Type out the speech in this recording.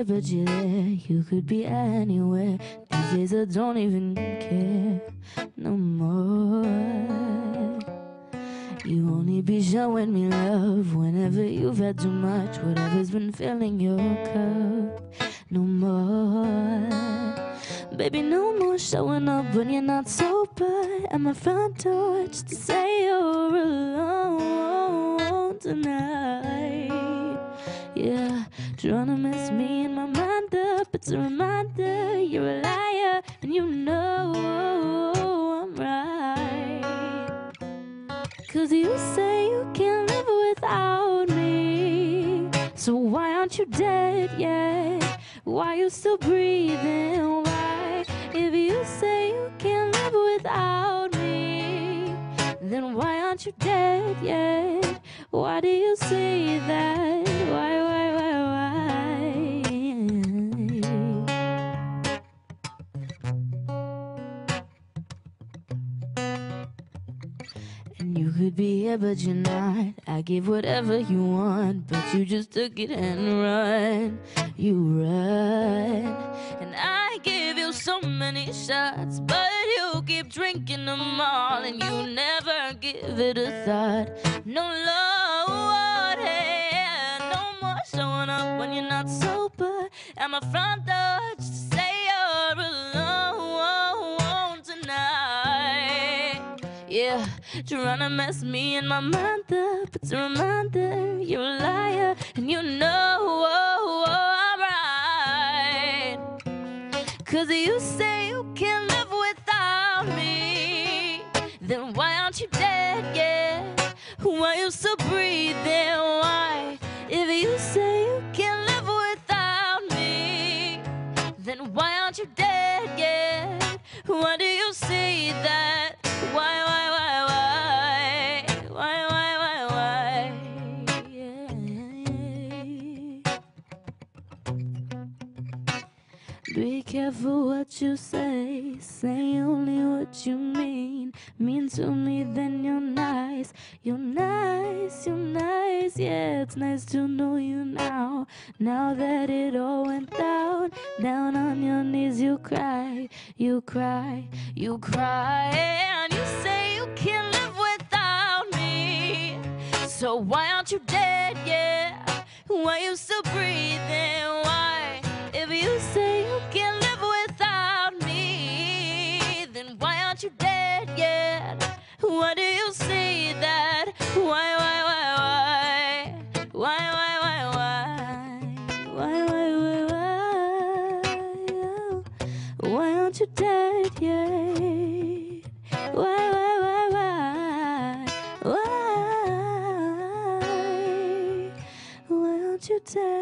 here, but you're there. You could be anywhere. These days I don't even care no more. You only be showing me love whenever you've had too much. Whatever's been filling your cup, no more. Baby, no more showing up when you're not sober at my front door just to say you're alone tonight. Yeah, trying to mess me and my mind up. It's a reminder you're a liar and you know I'm right. 'Cause you say you can't live without me. So why aren't you dead yet? Why you still breathing? Why? If you say you can't live without me, then why aren't you dead yet? Why do you say that? Why? And you could be here, but you're not. I give whatever you want, but you just took it and run. You run. And I give you so many shots, but you keep drinking them all, and you never give it a thought. No, Lord, hey, no more showing up when you're not sober at my front door just to say you're alone tonight. Yeah, trying to mess me and my mind up. It's a reminder you're a liar and you know I'm right. 'Cause you say you can't live without me. Then why aren't you dead yet? Why you still breathing? Why? If you say you can't live without me, then why aren't you dead yet? Why do you say that? Why? Be careful what you say. Say only what you mean. Mean to me, then you're nice. You're nice, you're nice. Yeah, it's nice to know you now. Now that it all went down, down on your knees you cry. You cry, you cry. And you say you can't live without me. So why aren't you dead yet? Why you still breathing? Why? If you say you can't live without me, then why aren't you dead yet? Why do you say that? Why? Why aren't you dead yet? Why? Why aren't you dead?